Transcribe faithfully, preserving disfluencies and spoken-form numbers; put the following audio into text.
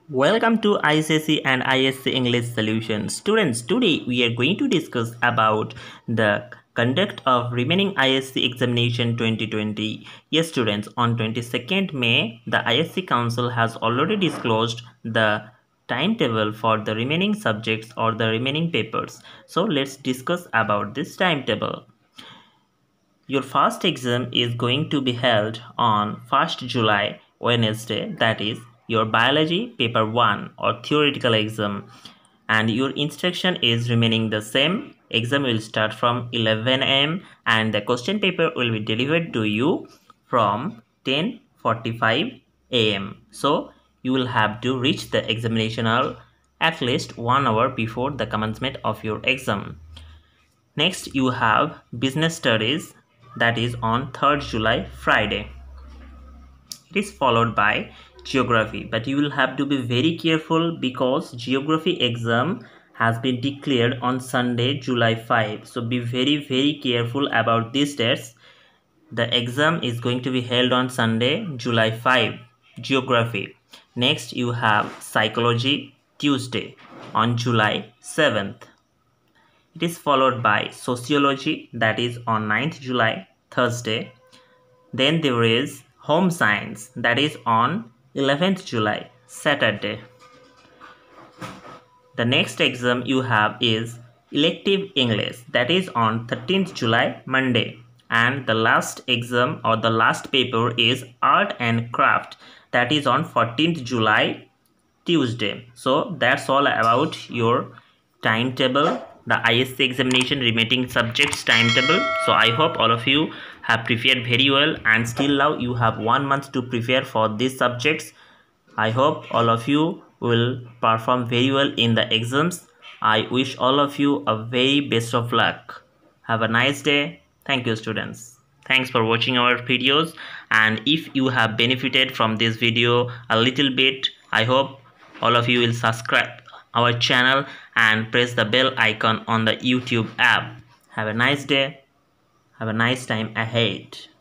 Welcome to I C S E and I S C English Solutions. Students, today we are going to discuss about the conduct of remaining I S C examination twenty twenty. Yes, students, on twenty-second May, the I S C Council has already disclosed the timetable for the remaining subjects or the remaining papers. So let's discuss about this timetable. Your first exam is going to be held on first July, Wednesday, that is your biology paper one or theoretical exam, and your instruction is remaining the same. Exam will start from eleven a m and the question paper will be delivered to you from ten forty-five a m So you will have to reach the examination hall at least one hour before the commencement of your exam. Next, you have business studies, that is on third July, Friday. It is followed by geography, but you will have to be very careful because geography exam has been declared on Sunday, July fifth. So be very very careful about these dates. The exam is going to be held on Sunday, July fifth, geography. Next, you have psychology, Tuesday on July seventh. It is followed by sociology, that is on ninth July, Thursday. Then there is home science, that is on eleventh July, Saturday. The next exam you have is elective English, that is on thirteenth July, Monday. And the last exam or the last paper is art and craft, that is on fourteenth July, Tuesday. So that's all about your timetable, the I S C examination remaining subjects timetable. So I hope all of you have prepared very well, and still now you have one month to prepare for these subjects. I hope all of you will perform very well in the exams. I wish all of you a very best of luck. Have a nice day. Thank you, students. Thanks for watching our videos, and if you have benefited from this video a little bit, I hope all of you will subscribe our channel and press the bell icon on the YouTube app. Have a nice day. Have a nice time ahead.